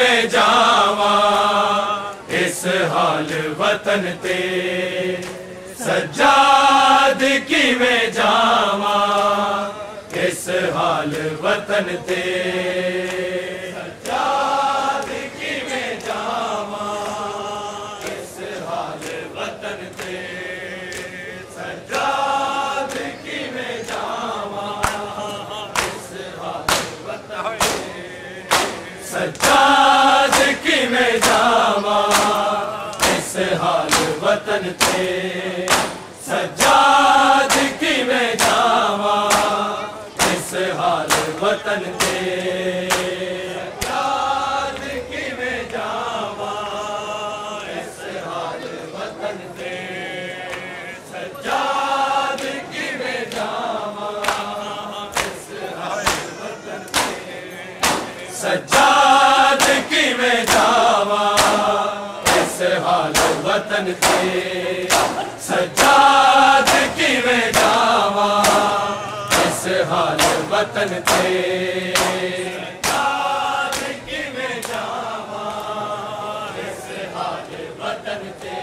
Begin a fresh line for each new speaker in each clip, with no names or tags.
में जावा इस हाल वतन ते सज्जाद की में जावा इस हाल वतन ते सज्जाद की में जावा इस हाल वतन ते सज्जाद की में जावा इस हाल वतन ते सज्जाद की में जावा इस हाल वतन ते सज्जाद की में जावा इस हाल वतन ते सज्जाद की में जावा इस हाल वतन ते सज्जाद की में जावा इस हाल वतन ते सज्जाद की में जावा इस हाल वतन ते सज्जाद की में जावा इस हाल वतन ते सज्जाद की में जावा इस हाल वतन ते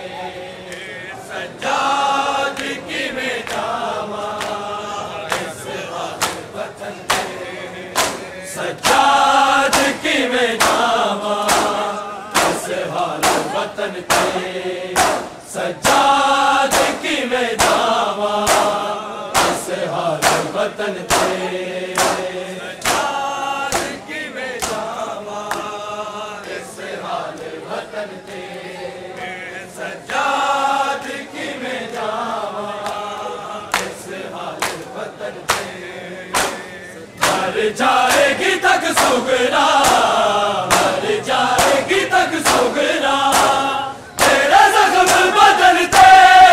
सज्जाद की में जावा इस हाल वतन ते सज्जाद की में जावा इस हाल वतन ते सज्जाद की में जावा इस हाल वतन ते सज्जाद की में जावा इस हाल वतन ते सज्जाद की में जावा इस हाल वतन ते मर जाएगी तक सुगरा मर जाएगी तक सुगरा तेरे जख्म बदन ते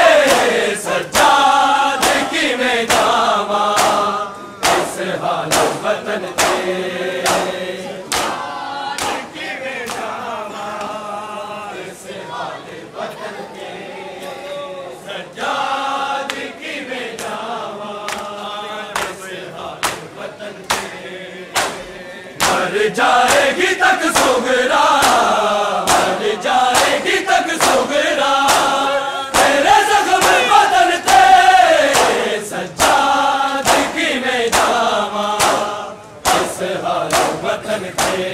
सज्जाद की में जावा इस हाल वतन ते सज्जाद की में जावा इस हाल वतन ते सज्जाद की में जावा इस हाल वतन ते मर जाएगी तक सुगरा मर जाएगी तक सुगरा तेरे जख्म बदन ते सज्जाद की में जावा इस हाल वतन ते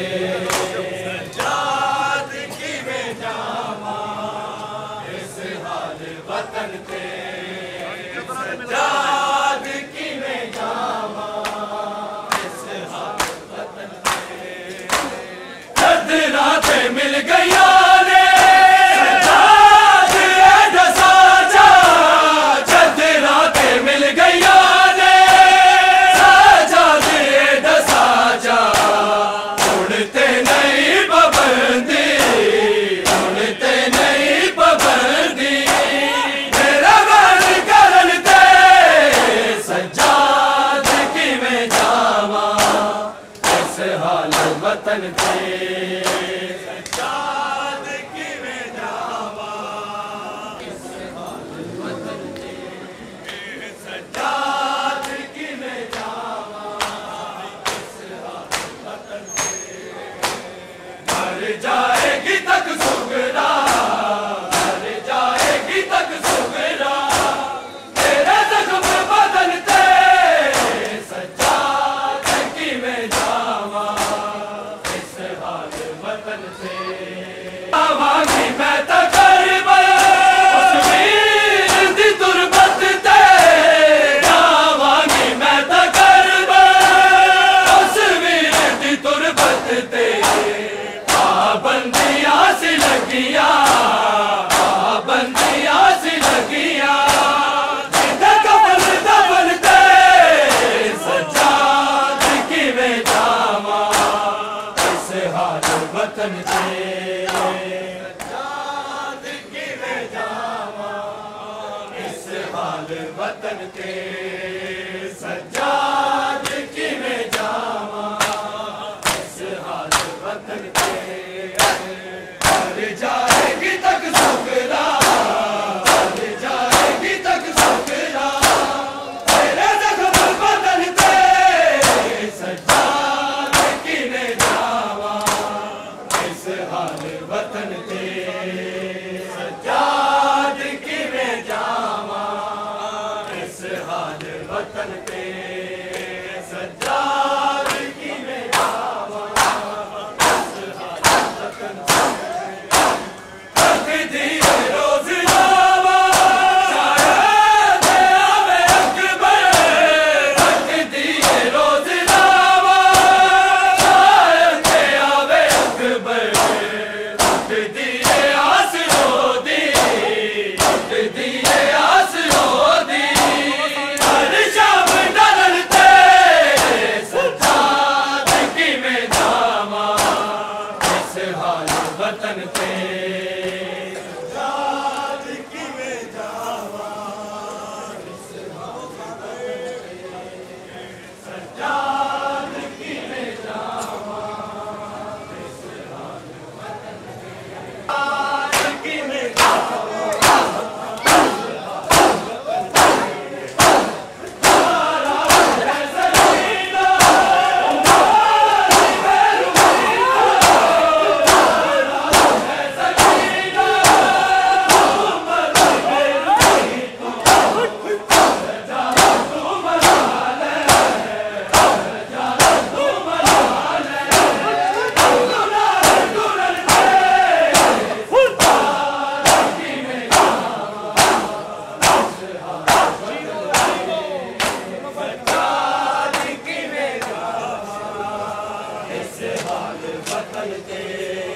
सज्जाद की में जावा इस हाल वतन ते सज्जाद की में जावा इस हाल वतन ते जद रातें मिल गया ने सज्जाद ऐ साजा जद रातें मिल गया ने सज्जाद ऐ साजा उड़ते नहीं पाबंदी उड़ते नहीं पाबंदी मेरा मन करन ते सज्जाद की में जावा इस हाल वतन ते सज्जाद की में जावा इस हाल वतन ते सज्जाद की में जावा इस हाल वतन ते मर जाएगी तक सुगरा मर जाएगी तक सुगरा तेरे जख्म बदन ते सज्जाद की में जावा इस हाल वतन से आवाज़ी मैं तकरीबन उस वीर दी तुरबत ते आवाज़ी मैं तकरीबन उस वीर दी तुरबत ते पाबंदियां सी लगिया पाबंदियां सी लगिया जिधर कफन दफन ते सज्जाद की में जावा इस हाल वतन ते सज्जाद की में जावा इस हाल वतन ते सज्जाद की में जावा इस हाल वतन ते मर जाएगी तक सुगरा मर जाएगी तक सुगरा तेरे जख्म बदन ते सज्जाद की में जावा इस वतन ते सज्जाद किवें जावा इस हाल वतन ते सज्जाद किवें जावा इस हाल वतन ते तकदी रोज लावा शायद आवे अकबर तकदी रोज लावा शायद आवे अकबर तकदी आस रोदी तकदी आस रोदी हर शाम डरते सज्जाद किवें जावा इस हाल वतन ते सज्जाद किवें जावा इस हाल सज्जाद किवें जावा इस हाल सज्जाद किवें वतन ते